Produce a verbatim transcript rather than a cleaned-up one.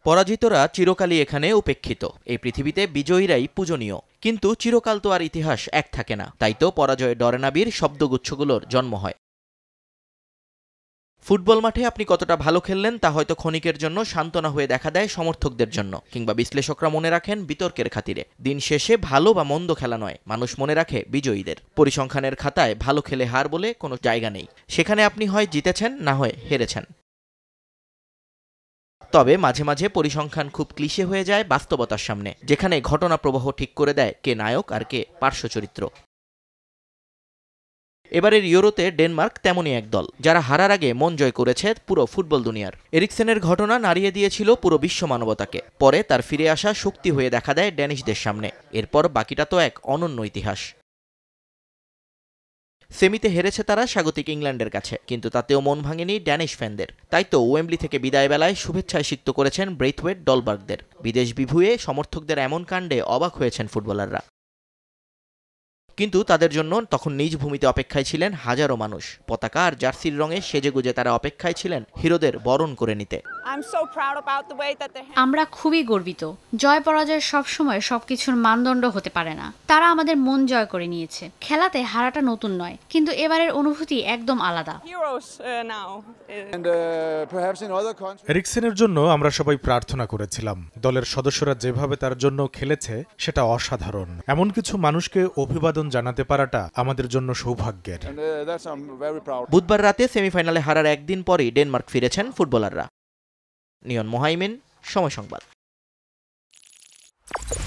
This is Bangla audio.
পরাজিতরা চিরকালই এখানে উপেক্ষিত। এই পৃথিবীতে বিজয়ীরাই পূজনীয়, কিন্তু চিরকাল তো আর ইতিহাস এক থাকে না। তাই তো পরাজয়ে ডরে না বীর শব্দগুচ্ছগুলোর জন্ম হয়। ফুটবল মাঠে আপনি কতটা ভালো খেললেন তা হয়তো ক্ষণিকের জন্য সান্ত্বনা হয়ে দেখা দেয় সমর্থকদের জন্য, কিংবা বিশ্লেষকরা মনে রাখেন বিতর্কের খাতিরে। দিন শেষে ভালো বা মন্দ খেলা নয়, মানুষ মনে রাখে বিজয়ীদের। পরিসংখ্যানের খাতায় ভালো খেলে হার বলে কোনো জায়গা নেই। সেখানে আপনি হয় জিতেছেন, না হয় হেরেছেন। তবে মাঝে মাঝে পরিসংখ্যান খুব ক্লিশে হয়ে যায় বাস্তবতার সামনে, যেখানে ঘটনা প্রবাহ ঠিক করে দেয় কে নায়ক আর কে পার্শ্ব চরিত্র। এবারের ইউরোতে ডেনমার্ক তেমনই এক দল, যারা হারার আগে মন জয় করেছে পুরো ফুটবল দুনিয়ার। এরিকসেনের ঘটনা নাড়িয়ে দিয়েছিল পুরো বিশ্ব মানবতাকে। পরে তার ফিরে আসা শক্তি হয়ে দেখা দেয় ড্যানিশদের সামনে। এরপর বাকিটা তো এক অনন্য ইতিহাস। সেমিতে হেরেছে তারা স্বাগতিক ইংল্যান্ডের কাছে, কিন্তু তাতেও মন ভাঙেনি ড্যানিশ ফ্যানদের। তাই তো ওয়েম্বলি থেকে বিদায় বেলায় শুভেচ্ছায় সিক্ত করেছেন ব্রেইথওয়েট ডলবার্গদের। বিদেশ বিভুঁয়ে সমর্থকদের এমন কাণ্ডে অবাক হয়েছেন ফুটবলাররা। কিন্তু তাদের জন্য তখন নিজ ভূমিতে অপেক্ষায় ছিলেন হাজারো মানুষ। পতাকা আর জার্সির রঙে সেজেগুজে তারা অপেক্ষায় ছিলেন হিরোদের বরণ করে নিতে। আমরা খুবই গর্বিত। জয় পরাজয় সবসময় সবকিছুর মানদণ্ড হতে পারে না। তারা আমাদের মন জয় করে নিয়েছে। খেলাতে হারাটা নতুন নয়, কিন্তু এবারের অনুভূতি একদম আলাদা। এরিকসেনের জন্য আমরা সবাই প্রার্থনা করেছিলাম। দলের সদস্যরা যেভাবে তার জন্য খেলেছে সেটা অসাধারণ। এমন কিছু মানুষকে অভিবাদন জানাতে পারাটা আমাদের জন্য সৌভাগ্যের। বুধবার রাতে সেমিফাইনালে হারার একদিন পরই ডেনমার্ক ফিরেছেন ফুটবলাররা। নিয়ন মোহাইমিন, সময় সংবাদ।